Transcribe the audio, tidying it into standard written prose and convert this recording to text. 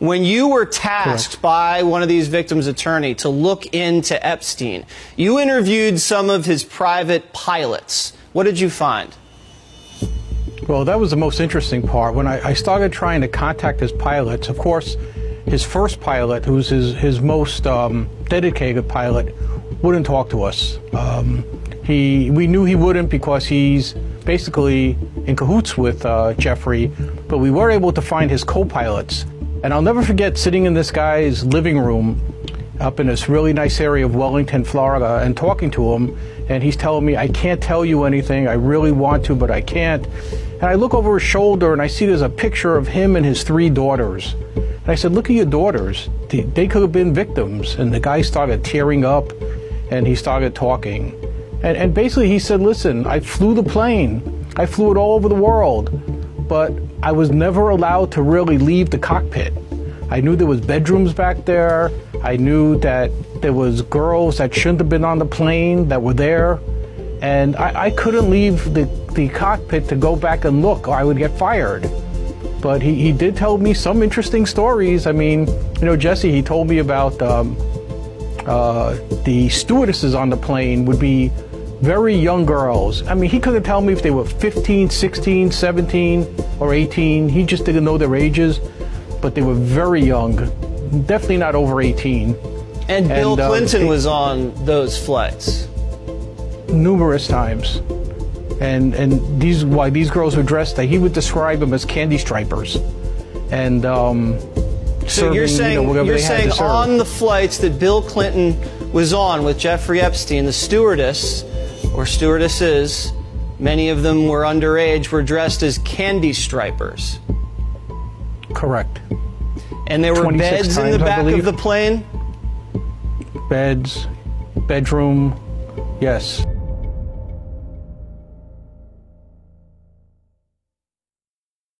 When you were tasked by one of these victims' attorney to look into Epstein, you interviewed some of his private pilots. What did you find? Well, that was the most interesting part. When I started trying to contact his pilots, of course, his first pilot, who's his most dedicated pilot, wouldn't talk to us. We knew he wouldn't because he's basically in cahoots with Jeffrey, but we were able to find his co-pilots. And I'll never forget sitting in this guy's living room up in this really nice area of Wellington, Florida, and talking to him. And he's telling me, I can't tell you anything. I really want to, but I can't. And I look over his shoulder and I see there's a picture of him and his 3 daughters. And I said, look at your daughters. They could have been victims. And the guy started tearing up and he started talking. And basically he said, listen, I flew the plane. I flew it all over the world. But I was never allowed to really leave the cockpit. I knew there was bedrooms back there. I knew that there was girls that shouldn't have been on the plane that were there. And I couldn't leave the cockpit to go back and look, or I would get fired. But he did tell me some interesting stories. I mean, you know, Jesse, he told me about the stewardesses on the plane would be very young girls. I mean, he couldn't tell me if they were 15, 16, 17, or 18. He just didn't know their ages, but they were very young, definitely not over 18. And Bill Clinton was on those flights? Numerous times. And why these girls were dressed, he would describe them as candy stripers. And so you're saying on the flights that Bill Clinton was on with Jeffrey Epstein, the stewardess or stewardesses, many of them were underage, were dressed as candy stripers. Correct. And there were beds in the back of the plane? Beds, bedroom, yes.